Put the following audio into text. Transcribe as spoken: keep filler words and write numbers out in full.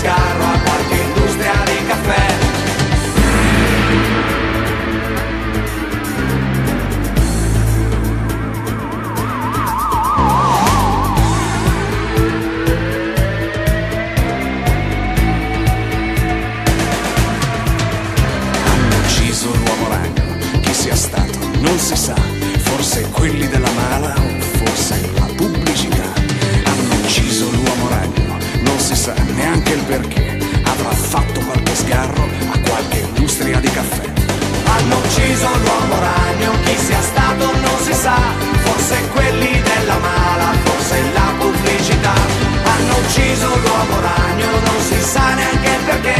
sgarro a qualche industria di caffè. Non si sa, forse quelli della mala o forse la pubblicità. Hanno ucciso l'uomo ragno, non si sa neanche il perché. Avrà fatto qualche sgarro a qualche industria di caffè. Hanno ucciso l'uomo ragno, chi sia stato non si sa. Forse quelli della mala, forse la pubblicità. Hanno ucciso l'uomo ragno, non si sa neanche il perché.